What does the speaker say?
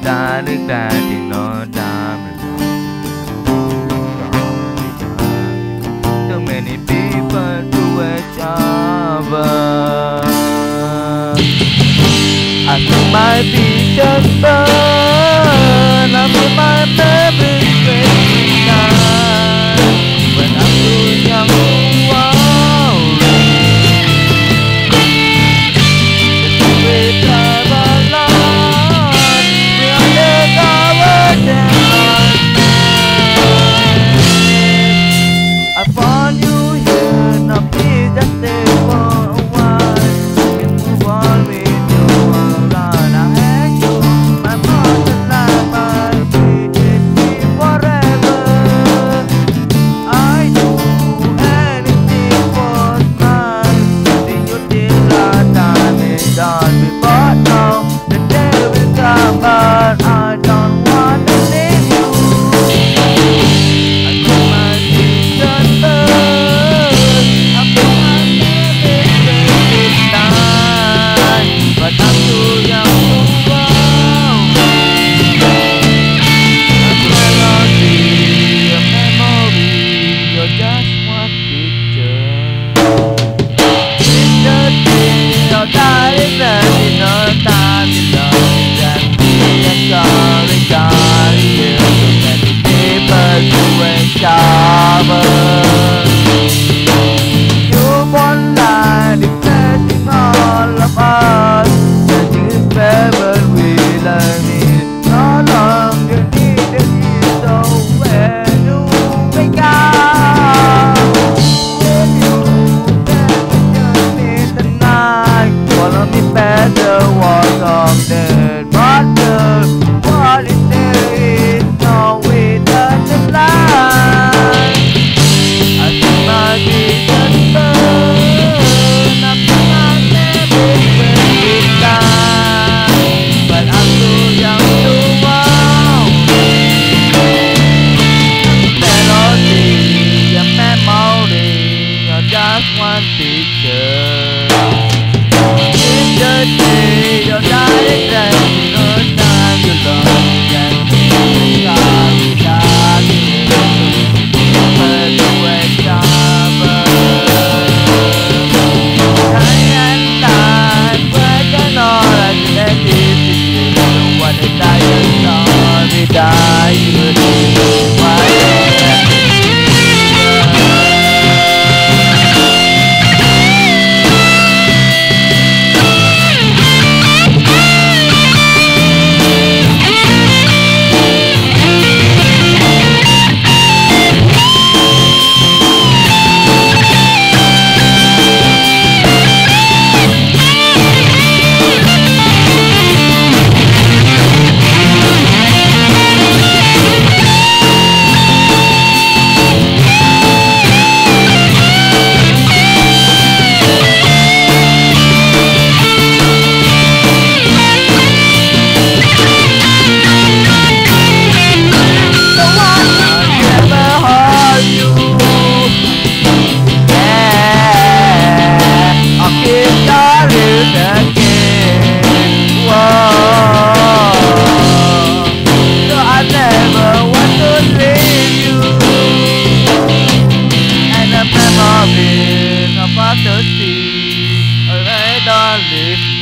ta nước ra thì nó đã too many people to each other. I feel my vision burn. I feel my memories breaking down. When I'm too young to worry, the secret of our love will undercover them. I found you here, now please just stay for a while. You can move on with your run. I had you, my heart and life, I treated me forever. I do anything for mine. Nothing you did last time is done before now. The day will come, but I don't want to leave you. I feel my vision burn. I feel my memories breaking down. But I'm too young to worry. A memory, you're just one picture. You're dying and no time to love and be sorry, sorry. Too many people to each other. You won't lie, depressing all of us. Nothing is better, we learn it. No longer need to hear so when you wake up. When you just need tonight, follow me better, walk off dead. But what is there is no way that the line. I see my vision burn. I feel my memories breaking down. But I'm too young to worry. Melody, a memory, you're just one picture. In the day, you're dying and no time to love and be sorry, sorry. But to each other. Day and night, breaking all identity. What a tired story, dying. Of the sea, I don't live